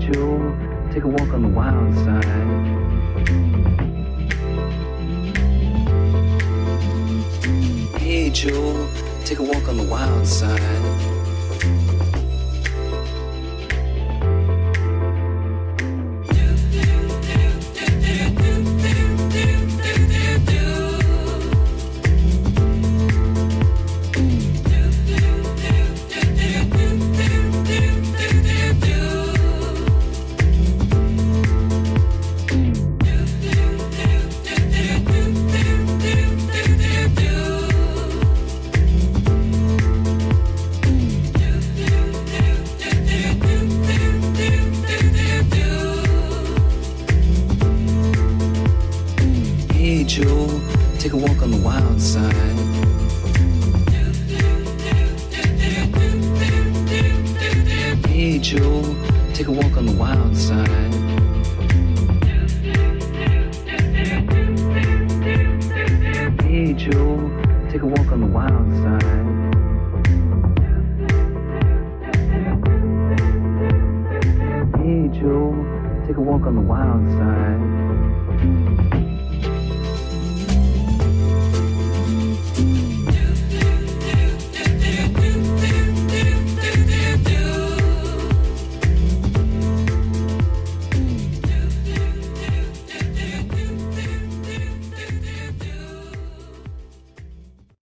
Joe, take a walk on the wild side. Hey Joe, take a walk on the wild side. Take a walk on the wild side. Hey Joe, take a walk on the wild side. Hey Joe, take a walk on the wild side. Hey Joe, take a walk on the wild side.